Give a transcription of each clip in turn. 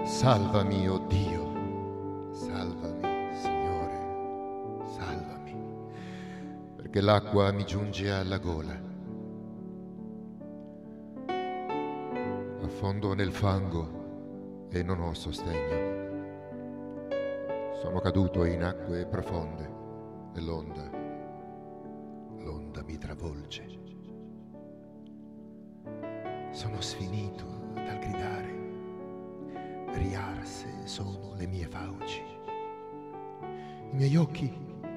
Salvami, oh Dio, salvami, Signore, salvami, perché l'acqua mi giunge alla gola. Affondo nel fango e non ho sostegno. Sono caduto in acque profonde e l'onda mi travolge. Sono sfinito dal gridare. Riarse sono le mie fauci. I miei occhi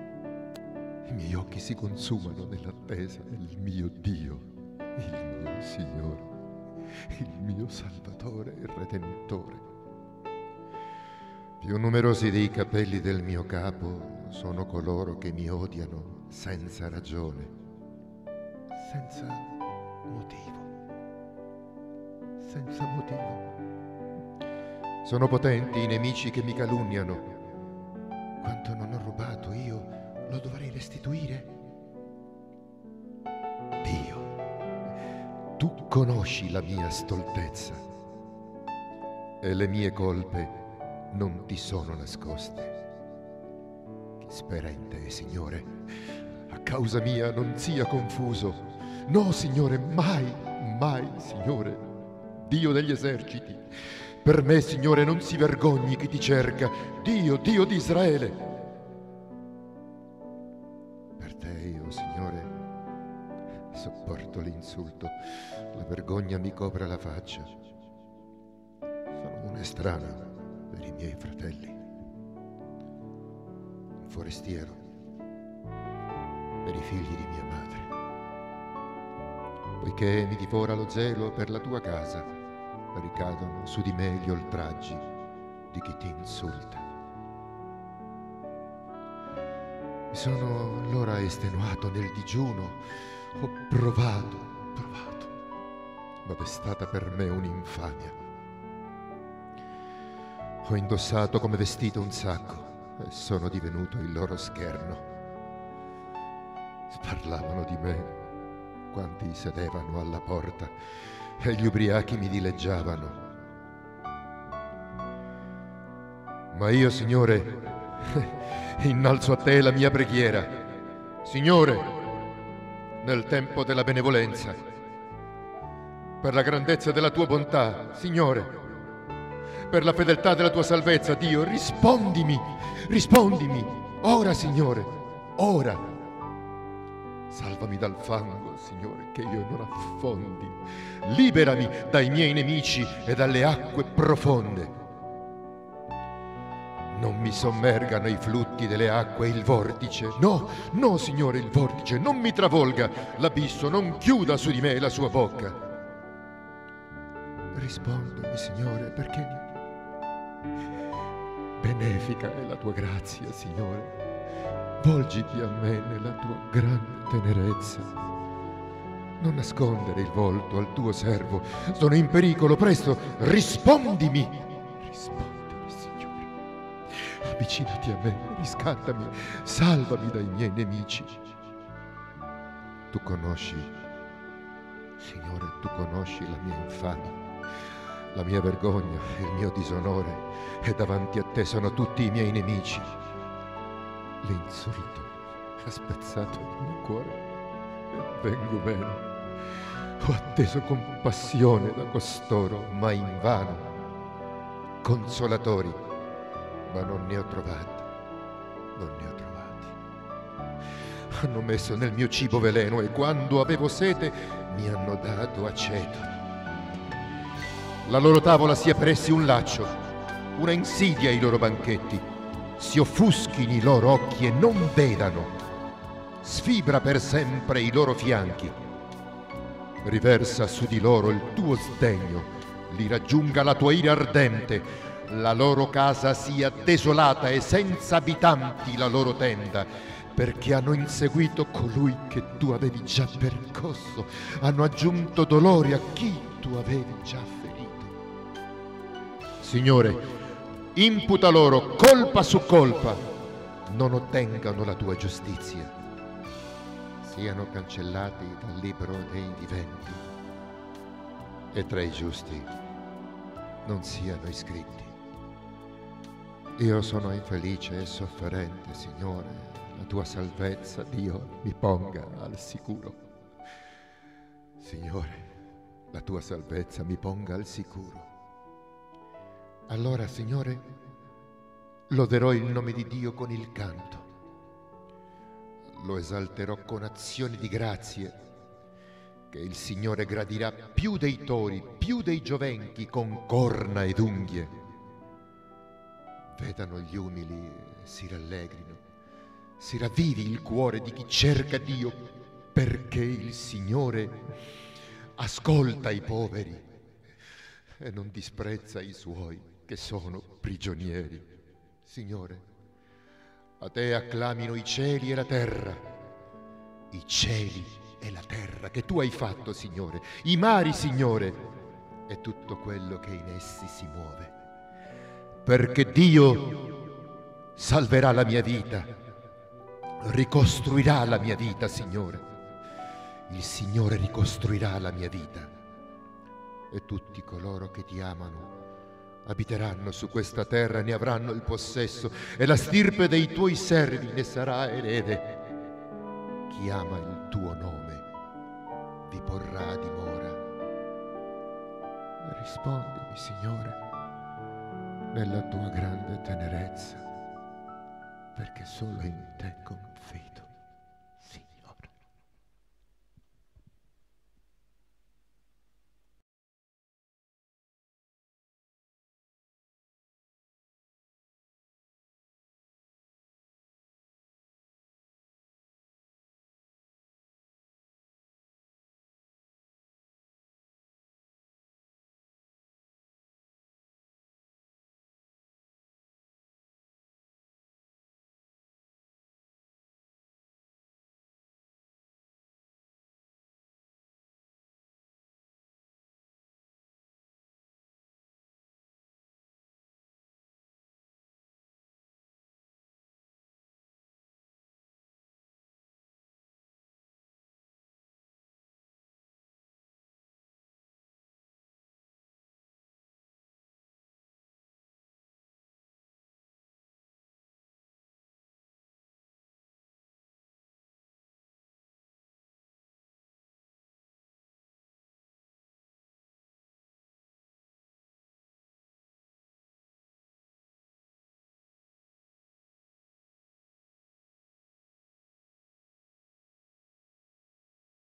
si consumano nell'attesa del mio Dio, il mio Signore, il mio Salvatore e Redentore. Più numerosi dei capelli del mio capo sono coloro che mi odiano senza ragione, senza motivo. Sono potenti i nemici che mi calunniano. Quanto non ho rubato io lo dovrei restituire. Dio, tu conosci la mia stoltezza e le mie colpe non ti sono nascoste. Chi spera in te, Signore, a causa mia non sia confuso. No, Signore, mai, Signore, Dio degli eserciti. Per me, Signore, non si vergogni chi ti cerca, Dio di Israele. Per te io, Signore, sopporto l'insulto, la vergogna mi copre la faccia. Sono un estraneo per i miei fratelli, un forestiero per i figli di mia madre. Poiché mi divora lo zelo per la tua casa, ricadono su di me gli oltraggi di chi ti insulta. Mi sono allora estenuato nel digiuno, ho provato, ma è stata per me un'infamia. Ho indossato come vestito un sacco e sono divenuto il loro scherno. Sparlavano di me quanti sedevano alla porta e gli ubriachi mi dileggiavano. Ma io, Signore, innalzo a te la mia preghiera. Signore, nel tempo della benevolenza, per la grandezza della tua bontà, Signore, per la fedeltà della tua salvezza, Dio, rispondimi, ora, Signore, ora. Salvami dal fango, Signore, che io non affondi. Liberami dai miei nemici e dalle acque profonde. Non mi sommergano i flutti delle acque e il vortice. No, Signore, il vortice non mi travolga. L'abisso non chiuda su di me la sua bocca. Rispondimi, Signore, perché benefica è la tua grazia, Signore. Volgiti a me nella tua grande tenerezza. Non nascondere il volto al tuo servo. Sono in pericolo, presto, rispondimi. Rispondimi, Signore. Avvicinati a me, riscattami, salvami dai miei nemici. Tu conosci, Signore, tu conosci la mia infamia, la mia vergogna e il mio disonore, e davanti a te sono tutti i miei nemici. L'insulto ha spezzato il mio cuore e vengo meno. Ho atteso compassione da costoro, ma invano. Consolatori, ma non ne ho trovati. Hanno messo nel mio cibo veleno e quando avevo sete mi hanno dato aceto. La loro tavola sia per essi un laccio, una insidia ai loro banchetti. Si offuschino i loro occhi e non vedano. Sfibra per sempre i loro fianchi. Riversa su di loro il tuo sdegno, li raggiunga la tua ira ardente. La loro casa sia desolata e senza abitanti la loro tenda, perché hanno inseguito colui che tu avevi già percosso, hanno aggiunto dolori a chi tu avevi già ferito. Signore, imputa loro colpa su colpa, non ottengano la tua giustizia. Siano cancellati dal libro dei viventi e tra i giusti non siano iscritti. Io sono infelice e sofferente, Signore. La tua salvezza, Dio, mi ponga al sicuro. Signore, la tua salvezza mi ponga al sicuro. Allora, Signore, loderò il nome di Dio con il canto. Lo esalterò con azioni di grazie, che il Signore gradirà più dei tori, più dei giovenchi con corna ed unghie. Vedano gli umili e si rallegrino, si ravvivi il cuore di chi cerca Dio, perché il Signore ascolta i poveri e non disprezza i suoi che sono prigionieri. Signore, a te acclamino i cieli e la terra, i cieli e la terra che tu hai fatto, Signore, i mari, Signore, e tutto quello che in essi si muove. Perché Dio salverà la mia vita, ricostruirà la mia vita, Signore. Il Signore ricostruirà la mia vita e tutti coloro che ti amano abiteranno su questa terra, ne avranno il possesso e la stirpe dei tuoi servi ne sarà erede. Chi ama il tuo nome vi porrà a dimora. Rispondimi, Signore, nella tua grande tenerezza, perché solo in te confido.